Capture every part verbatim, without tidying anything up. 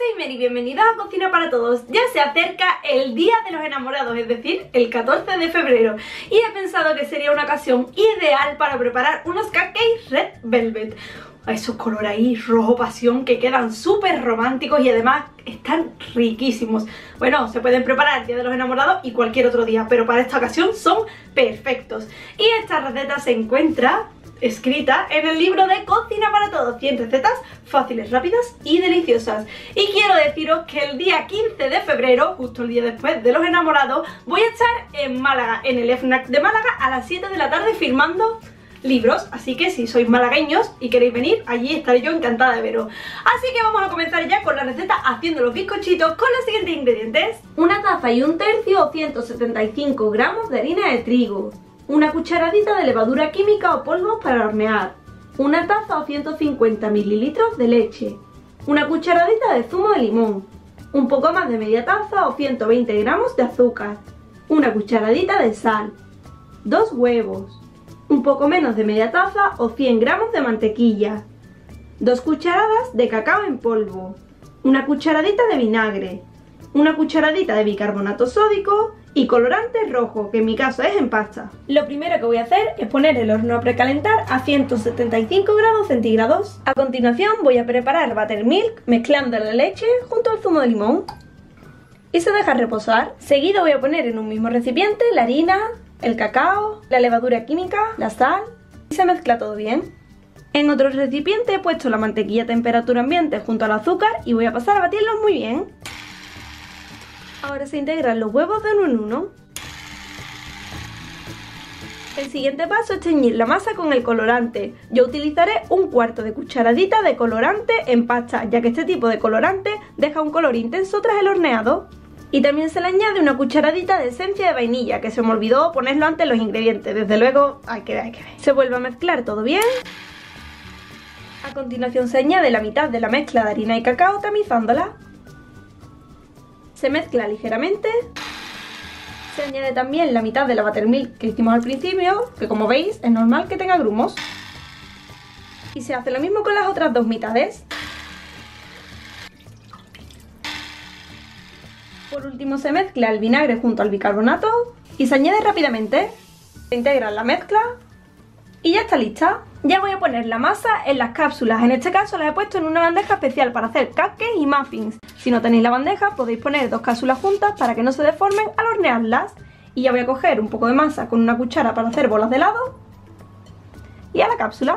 soy Mary, bienvenidos a Cocina para Todos. Ya se acerca el Día de los Enamorados, es decir, el catorce de febrero, y he pensado que sería una ocasión ideal para preparar unos cupcakes Red Velvet. Esos colores ahí, rojo pasión, que quedan súper románticos y además están riquísimos. Bueno, se pueden preparar el Día de los Enamorados y cualquier otro día, pero para esta ocasión son perfectos. Y esta receta se encuentra escrita en el libro de Cocina para Todos, cien recetas fáciles, rápidas y deliciosas. Y quiero deciros que el día quince de febrero, justo el día después de los enamorados, voy a estar en Málaga, en el FNAC de Málaga, a las siete de la tarde firmando libros, así que si sois malagueños y queréis venir, allí estaré yo encantada de veros. Así que vamos a comenzar ya con la receta haciendo los bizcochitos con los siguientes ingredientes: una taza y un tercio o ciento setenta y cinco gramos de harina de trigo, una cucharadita de levadura química o polvo para hornear, una taza o ciento cincuenta mililitros de leche, una cucharadita de zumo de limón, un poco más de media taza o ciento veinte gramos de azúcar, una cucharadita de sal, dos huevos, un poco menos de media taza o cien gramos de mantequilla, dos cucharadas de cacao en polvo, una cucharadita de vinagre, una cucharadita de bicarbonato sódico y colorante rojo, que en mi caso es en pasta. Lo primero que voy a hacer es poner el horno a precalentar a ciento setenta y cinco grados centígrados. A continuación voy a preparar buttermilk mezclando la leche junto al zumo de limón y se deja reposar. Seguido voy a poner en un mismo recipiente la harina, el cacao, la levadura química, la sal y se mezcla todo bien. En otro recipiente he puesto la mantequilla a temperatura ambiente junto al azúcar y voy a pasar a batirlos muy bien. Ahora se integran los huevos de uno en uno. El siguiente paso es teñir la masa con el colorante. Yo utilizaré un cuarto de cucharadita de colorante en pasta, ya que este tipo de colorante deja un color intenso tras el horneado. Y también se le añade una cucharadita de esencia de vainilla, que se me olvidó ponerlo antes en los ingredientes. Desde luego, hay que ver, hay que ver. Se vuelve a mezclar todo bien. A continuación se añade la mitad de la mezcla de harina y cacao tamizándola. Se mezcla ligeramente. Se añade también la mitad de la buttermilk que hicimos al principio, que como veis es normal que tenga grumos. Y se hace lo mismo con las otras dos mitades. Por último se mezcla el vinagre junto al bicarbonato y se añade rápidamente. Se integra la mezcla y ya está lista. Ya voy a poner la masa en las cápsulas. En este caso las he puesto en una bandeja especial para hacer cupcakes y muffins. Si no tenéis la bandeja podéis poner dos cápsulas juntas para que no se deformen al hornearlas. Y ya voy a coger un poco de masa con una cuchara para hacer bolas de helado y a la cápsula.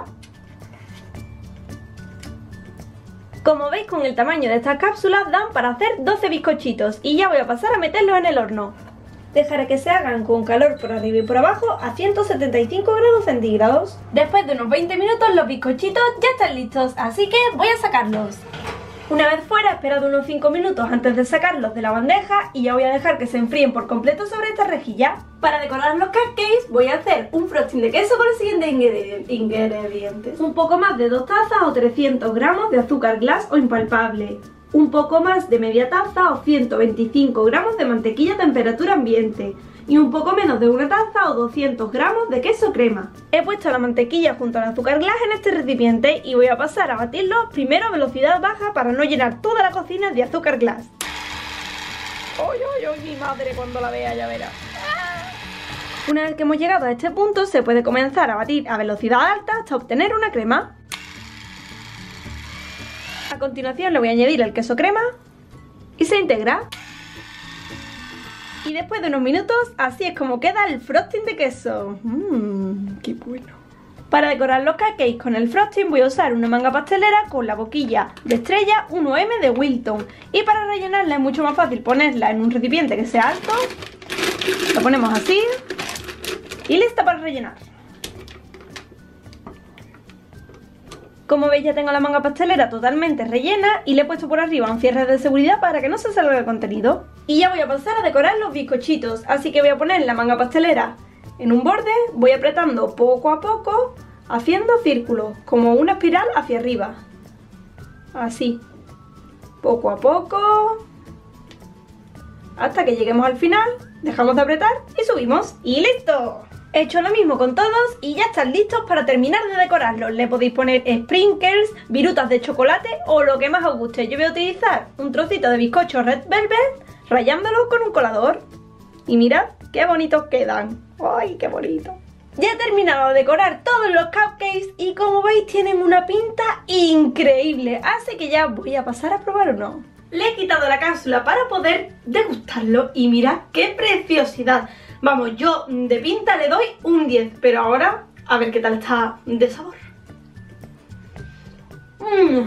Como veis, con el tamaño de estas cápsulas dan para hacer doce bizcochitos y ya voy a pasar a meterlos en el horno. Dejaré que se hagan con calor por arriba y por abajo a ciento setenta y cinco grados centígrados. Después de unos veinte minutos los bizcochitos ya están listos, así que voy a sacarlos. Una vez fuera, he esperado unos cinco minutos antes de sacarlos de la bandeja y ya voy a dejar que se enfríen por completo sobre esta rejilla. Para decorar los cupcakes voy a hacer un frosting de queso con los siguientes ingredientes: un poco más de dos tazas o trescientos gramos de azúcar glass o impalpable, un poco más de media taza o ciento veinticinco gramos de mantequilla a temperatura ambiente y un poco menos de una taza o doscientos gramos de queso crema. He puesto la mantequilla junto al azúcar glass en este recipiente y voy a pasar a batirlo primero a velocidad baja para no llenar toda la cocina de azúcar glass. ¡Ay, ay, ay! Mi madre cuando la vea ya verá. Una vez que hemos llegado a este punto se puede comenzar a batir a velocidad alta hasta obtener una crema. A continuación le voy a añadir el queso crema y se integra. Y después de unos minutos, así es como queda el frosting de queso. Mmm, qué bueno. Para decorar los cupcakes con el frosting voy a usar una manga pastelera con la boquilla de estrella uno eme de Wilton. Y para rellenarla es mucho más fácil ponerla en un recipiente que sea alto. Lo ponemos así y lista para rellenar. Como veis, ya tengo la manga pastelera totalmente rellena y le he puesto por arriba un cierre de seguridad para que no se salga el contenido. Y ya voy a pasar a decorar los bizcochitos, así que voy a poner la manga pastelera en un borde, voy apretando poco a poco, haciendo círculos, como una espiral hacia arriba. Así, poco a poco, hasta que lleguemos al final, dejamos de apretar y subimos. ¡Y listo! He hecho lo mismo con todos y ya están listos para terminar de decorarlos. Le podéis poner sprinkles, virutas de chocolate o lo que más os guste. Yo voy a utilizar un trocito de bizcocho Red Velvet rallándolo con un colador. Y mirad qué bonitos quedan. ¡Ay, qué bonito! Ya he terminado de decorar todos los cupcakes y como veis tienen una pinta increíble. Así que ya voy a pasar a probar uno. Le he quitado la cápsula para poder degustarlo y mirad qué preciosidad. Vamos, yo de pinta le doy un diez, pero ahora a ver qué tal está de sabor. Mm.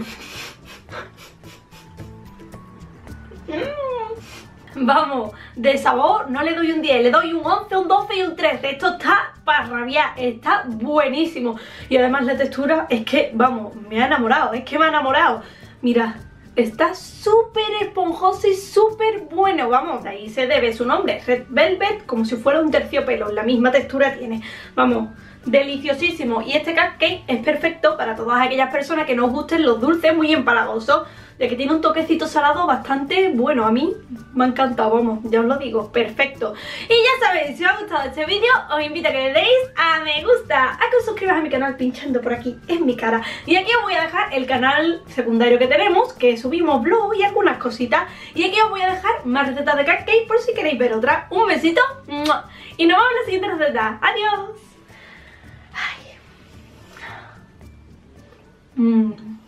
Mm. Vamos, de sabor no le doy un diez, le doy un once, un doce y un trece. Esto está para rabiar, está buenísimo. Y además la textura es que, vamos, me ha enamorado, es que me ha enamorado. Mirad. Está súper esponjoso y súper bueno, vamos, de ahí se debe su nombre, Red Velvet, como si fuera un terciopelo, la misma textura tiene, vamos, deliciosísimo. Y este cupcake es perfecto para todas aquellas personas que no os gusten los dulces muy empalagosos, ya que tiene un toquecito salado bastante bueno. A mí me ha encantado, vamos, ya os lo digo, perfecto. Y ya sabéis, si os ha gustado este vídeo, os invito a que le deis a me gusta, a que os suscribáis a mi canal pinchando por aquí en mi cara. Y aquí os voy a dejar el canal secundario que tenemos, que subimos vlogs y algunas cositas. Y aquí os voy a dejar más recetas de cupcake por si queréis ver otra. Un besito, y nos vemos en la siguiente receta. ¡Adiós! Ay. Mm.